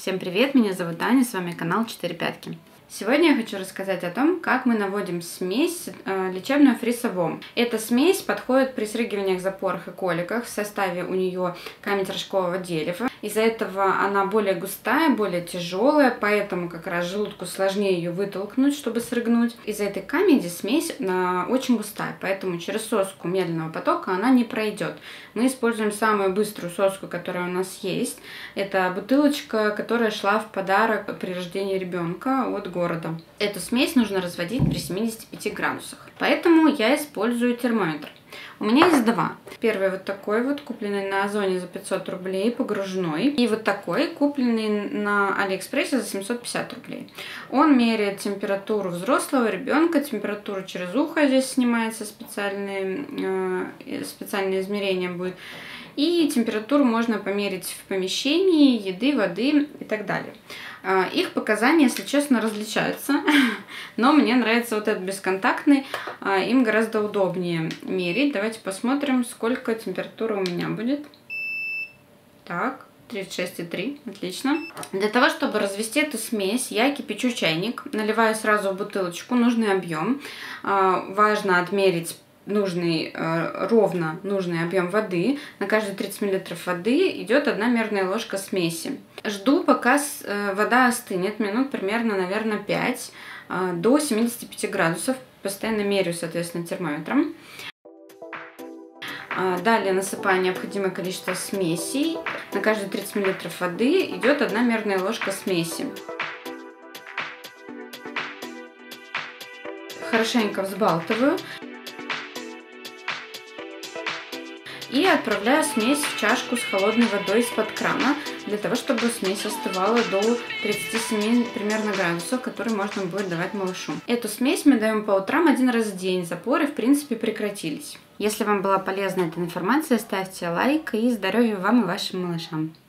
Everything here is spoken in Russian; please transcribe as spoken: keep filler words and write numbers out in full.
Всем привет, меня зовут Аня, с вами канал четыре пятки. Сегодня я хочу рассказать о том, как мы наводим смесь э, лечебную фрисовом. Эта смесь подходит при срыгиваниях, запорах и коликах. В составе у нее камень рожкового дерева. Из-за этого она более густая, более тяжелая, поэтому как раз желудку сложнее ее вытолкнуть, чтобы срыгнуть. Из-за этой камеди смесь э, очень густая, поэтому через соску медленного потока она не пройдет. Мы используем самую быструю соску, которая у нас есть. Это бутылочка, которая шла в подарок при рождении ребенка от города. Эту смесь нужно разводить при семидесяти пяти градусах. Поэтому я использую термометр. У меня есть два. Первый вот такой вот, купленный на Озоне за пятьсот рублей, погружной. И вот такой, купленный на Алиэкспрессе за семьсот пятьдесят рублей. Он меряет температуру взрослого ребенка, температуру через ухо здесь снимается, специальные, э, специальное измерение будет. И температуру можно померить в помещении, еды, воды и так далее. Их показания, если честно, различаются, но мне нравится вот этот бесконтактный, им гораздо удобнее мерить. Давайте посмотрим, сколько температура у меня будет. Так, тридцать шесть и три, отлично. Для того, чтобы развести эту смесь, я кипячу чайник, наливаю сразу в бутылочку нужный объем. Важно отмерить нужный, ровно нужный объем воды. На каждые тридцать миллилитров воды идет одна мерная ложка смеси. Жду, пока вода остынет, минут примерно, наверное, пять, до семидесяти пяти градусов. Постоянно меряю, соответственно, термометром. Далее насыпаю необходимое количество смесей. На каждые тридцать миллилитров воды идет одна мерная ложка смеси. Хорошенько взбалтываю. И отправляю смесь в чашку с холодной водой из-под крана, для того, чтобы смесь остывала до тридцати семи примерно градусов, которые можно будет давать малышу. Эту смесь мы даем по утрам один раз в день, запоры в принципе прекратились. Если вам была полезна эта информация, ставьте лайк, и здоровья вам и вашим малышам.